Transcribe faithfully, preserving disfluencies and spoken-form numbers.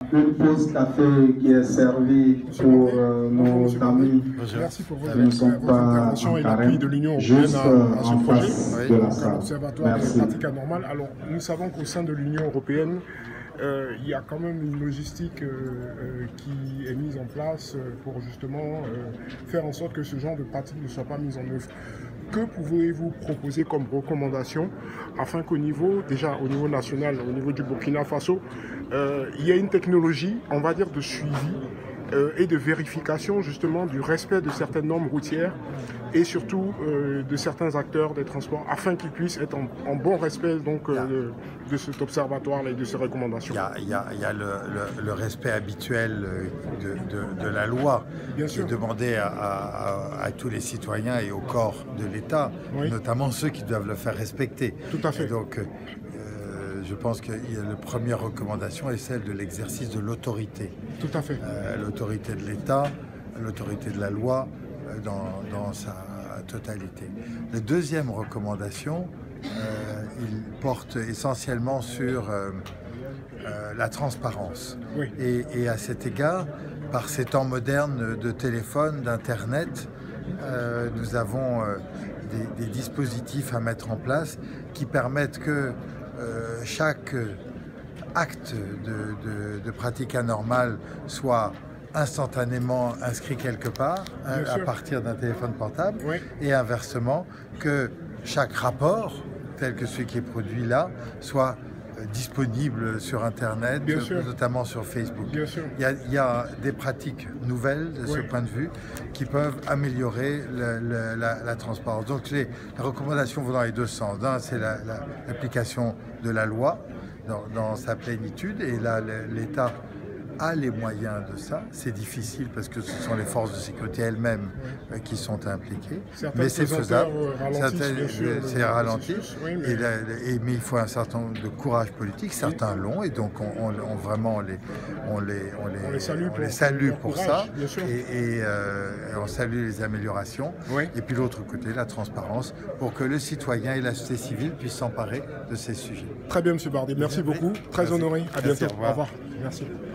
une pause café qui est servie pour euh, nos amis Merci pour votre, qui ne sont votre pas intervention en et l'appui carême, de l'Union européenne juste à, à ce en projet, face de la donc à salle. l'Observatoire des Merci. pratiques anormales. Alors, nous savons qu'au sein de l'Union européenne, euh, il y a quand même une logistique euh, euh, qui est mise en place pour justement euh, faire en sorte que ce genre de pratiques ne soit pas mise en œuvre. Que pouvez-vous proposer comme recommandation afin qu'au niveau, déjà au niveau national, au niveau du Burkina Faso, euh, il y ait une technologie, on va dire, de suivi euh, et de vérification justement du respect de certaines normes routières et surtout euh, de certains acteurs des transports afin qu'ils puissent être en, en bon respect donc, euh, de, de cet observatoire et de ces recommandations. Il y a, il y a, il y a le, le, le respect habituel de, de, de la loi, Bien qui sûr. est demandé à, à, à tous les citoyens et au corps de l'État, oui. Notamment ceux qui doivent le faire respecter. Tout à fait. Et donc, euh, je pense que la première recommandation est celle de l'exercice de l'autorité. Tout à fait. Euh, l'autorité de l'État, l'autorité de la loi euh, dans, dans sa totalité. La deuxième recommandation, euh, il porte essentiellement sur euh, euh, la transparence. Oui. Et, et à cet égard, par ces temps modernes de téléphone, d'Internet, euh, nous avons euh, des, des dispositifs à mettre en place qui permettent que Euh, chaque acte de, de, de pratique anormale soit instantanément inscrit quelque part hein, à partir d'un téléphone portable, oui. Et inversement que chaque rapport tel que celui qui est produit là soit disponible sur Internet, Bien sûr. Notamment sur Facebook. Bien sûr. Il y a, il y a des pratiques nouvelles de oui. ce point de vue qui peuvent améliorer le, le, la, la transparence. Donc les, les recommandations vont dans les deux sens. D'un, c'est l'application la, la, de la loi dans, dans sa plénitude, et là l'État a les moyens de ça. C'est difficile parce que ce sont les forces de sécurité elles-mêmes oui. qui sont impliquées. Certains mais c'est faisable. C'est ralenti. Oui, mais... Et la, et, mais il faut un certain nombre de courage politique. Certains oui. l'ont, et donc on, on, on vraiment on les, on les, on les, on les salue on pour, les salue pour, pour ça. Et, et euh, on salue les améliorations. Oui. Et puis l'autre côté, la transparence, pour que le citoyen et la société civile puissent s'emparer de ces sujets. Très bien, M. Bardet. Merci beaucoup. Très Merci. honoré. À Merci, bientôt. au revoir. Au revoir. Merci.